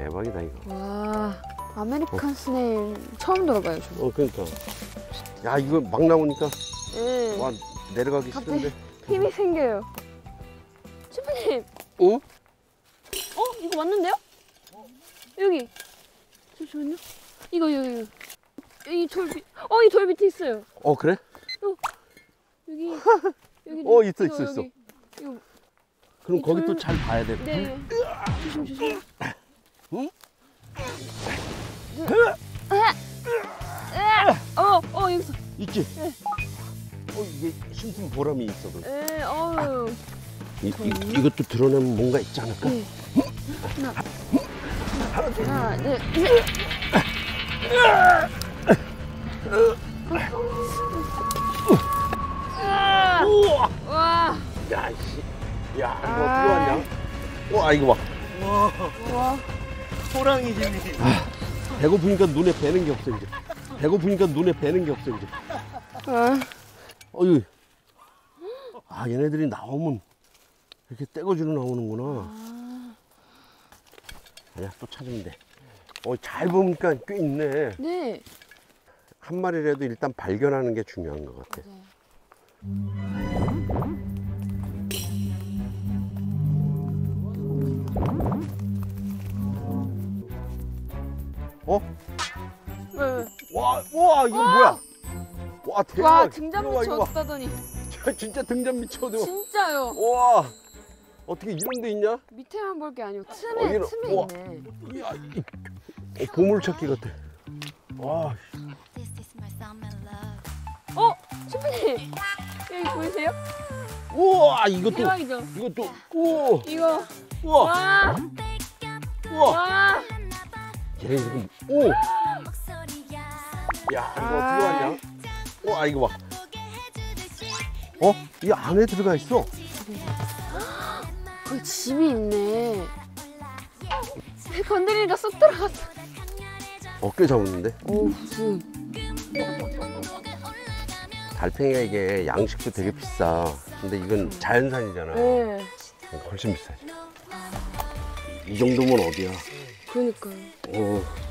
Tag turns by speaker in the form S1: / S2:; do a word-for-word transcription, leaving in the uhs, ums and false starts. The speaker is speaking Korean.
S1: 대박이다 이거.
S2: 와, 아메리칸 어. 스네일 처음 들어봐요, 저.
S1: 어, 그러니까. 야, 이거 막 나오니까.
S2: 네.
S1: 와, 내려가기 싫은데.
S2: 힘이 생겨요. 슈퍼님.
S1: 어?
S2: 어? 이거 맞는데요? 여기. 잠시만요. 이거, 여기, 여기. 이 돌 밑, 어, 이 돌 밑에 있어요.
S1: 어, 그래?
S2: 어, 여기. 여기.
S1: 어, 있어,
S2: 이거,
S1: 있어, 있어.
S2: 여기. 이거.
S1: 그럼 거기
S2: 돌...
S1: 또 잘 봐야 돼.
S2: 네. 조심, 조심.
S1: 응?
S2: 어, 어, 여기서.
S1: 있지?
S2: 네.
S1: 어, 이게 심슨 보람이 있어.
S2: 네, 어우.
S1: 이, 이, 이것도 드러내면 뭔가 있지 않을까?
S2: 네. 하나, 하나, 네, 셋.
S1: 우와!
S2: 와.
S1: 야, 씨. 야, 이거 어떻게 왔냐? 와, 이거 봐.
S2: 와. 와.
S3: 호랑이 힘이.
S1: 아, 배고프니까 눈에 뵈는 게 없어, 이제. 배고프니까 눈에 뵈는 게 없어, 이제.
S2: 아.
S1: 어휴. 아, 얘네들이 나오면 이렇게 떼거지로 나오는구나.
S2: 아.
S1: 아니야, 또 찾으면 돼. 어, 잘 보니까 꽤 있네.
S2: 네.
S1: 한 마리라도 일단 발견하는 게 중요한 것 같아.
S2: 네.
S1: 어?
S2: 왜, 왜?
S1: 와, 와, 이거
S2: 와!
S1: 뭐야? 와, 대박.
S2: 와, 등잔
S1: 이거 봐,
S2: 밑에
S1: 이거 봐.
S2: 어다더니.
S1: 진짜 등잔 밑에.
S2: 진짜요.
S1: 와, 어떻게 이런 데 있냐?
S2: 밑에만 볼 게 아니고 틈에,
S1: 어, 이런-
S2: 틈에
S1: 우와.
S2: 있네.
S1: 이야, 이, 어, 보물찾기 같아. 와,
S2: 어? 슈퍼님. 여기 보이세요?
S1: 우와, 이것도,
S2: 대박이죠?
S1: 이것도, 우와,
S2: 이거.
S1: 우와,
S2: 와.
S1: 우와.
S2: 와.
S1: 얘 지금, 오. 야, 이거 어떻게 왔냐? 와, 이거 봐. 어? 이 안에 들어가 있어.
S2: 거기 집이 있네. 건드리니까 쏙 들어갔어.
S1: 어깨 잡았는데?
S2: 오, 무슨.
S1: 달팽이가 이게 양식도 되게 비싸. 근데 이건 자연산이잖아.
S2: 네.
S1: 훨씬 비싸지. 이 정도면 어디야?
S2: 그러니까요.
S1: 어.